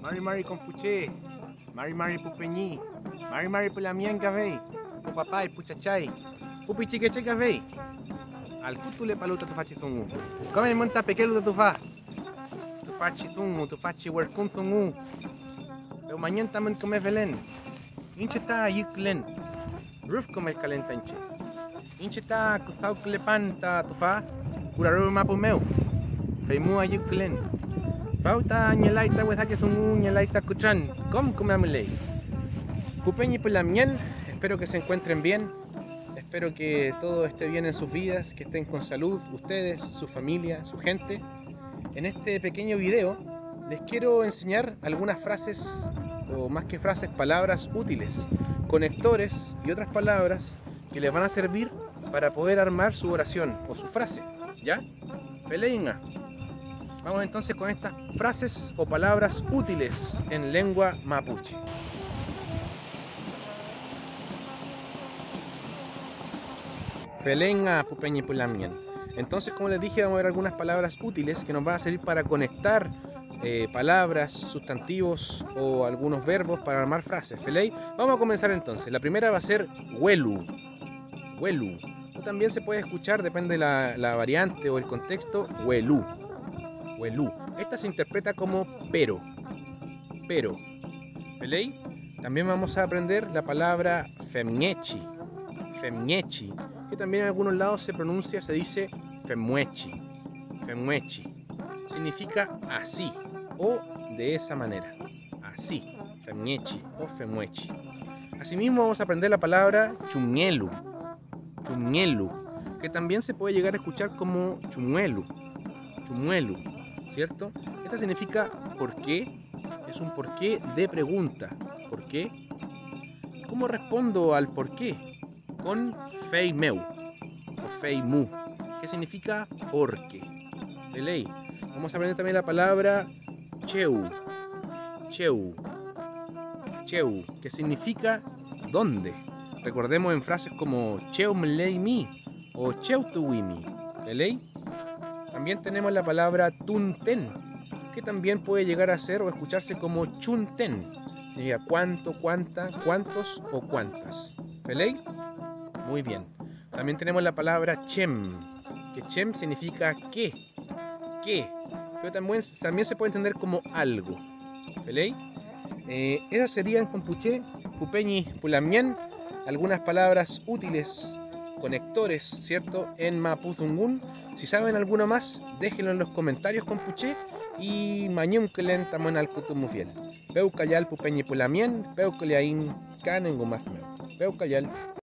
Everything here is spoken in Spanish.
Mari Mari Compuche, Mari Mari Pupeñi, Mari Mari Pulamien Gavei, Pupapay Puchachay, Pupichiqueche Gavei, al futule paluta tu fachitungu. Come monta pequeluta tu fa, tu fachitungu, tu fachi werkuntungu. Pero mañana también come velen. Inche ta yiklen, roof come calentanche. Inche ta kusau klepanta tu fa, kuraru mapumeu. Feimu ayuklen. Pauta nyelaita wezake sungu nyelaita kuchan. Come amulei. Pupeñi pulamien, espero que se encuentren bien. Espero que todo esté bien en sus vidas, que estén con salud, ustedes, su familia, su gente. En este pequeño video les quiero enseñar algunas frases, o más que frases, palabras útiles, conectores y otras palabras que les van a servir para poder armar su oración o su frase, ¿ya? Peleinga. Vamos entonces con estas frases o palabras útiles en lengua mapuche. Peleinga pupeñi pulamien. Entonces, como les dije, vamos a ver algunas palabras útiles que nos van a servir para conectar palabras, sustantivos o algunos verbos para armar frases. ¿Feley? Vamos a comenzar entonces. La primera va a ser huelu. Huelu. O también se puede escuchar, depende de la variante o el contexto, huelu. Huelu. Esta se interpreta como pero. Pero. ¿Feley? También vamos a aprender la palabra femñechi. Femñechi. Que también en algunos lados se pronuncia, se dice femuechi. Femuechi. Significa así o de esa manera. Así. Femñechi o femuechi. Asimismo vamos a aprender la palabra chumñelu. Chumñelu. Que también se puede llegar a escuchar como chumuelu. Chumuelu. ¿Cierto? Esta significa por qué. Es un porqué de pregunta. ¿Por qué? ¿Cómo respondo al por qué? Con feimeu o feimu, que significa porque. De ley. Vamos a aprender también la palabra cheu. Cheu. Cheu, que significa dónde. Recordemos en frases como cheu mlei mi o cheu tuwimi. De ley. También tenemos la palabra tunten, que también puede llegar a ser o escucharse como chunten. Significa cuánto, cuánta, cuántos o cuántas. ¿De ley? Muy bien. También tenemos la palabra chem, que chem significa qué, pero también se puede entender como algo. ¿Vale? Esas serían compuche, pupeñi, pulamien, algunas palabras útiles, conectores, ¿cierto? En mapuzungún. Si saben alguno más, déjenlo en los comentarios, compuche, y mañumkelen tamon al kutumufiel. Peucayal pupeñi pulamien, peucaleain canengumafmeu. Peucayal.